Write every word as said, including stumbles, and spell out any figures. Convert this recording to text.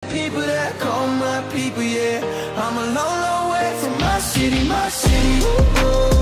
people that call my people, yeah. I'm a long, long way from my city, my city. Ooh, ooh.